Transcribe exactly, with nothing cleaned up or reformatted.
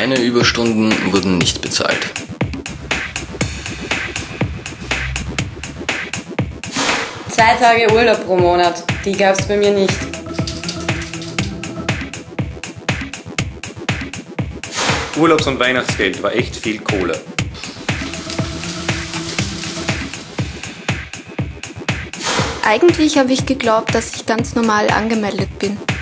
Meine Überstunden wurden nicht bezahlt. Zwei Tage Urlaub pro Monat, die gab's bei mir nicht. Urlaubs- und Weihnachtsgeld war echt viel Kohle. Eigentlich habe ich geglaubt, dass ich ganz normal angemeldet bin.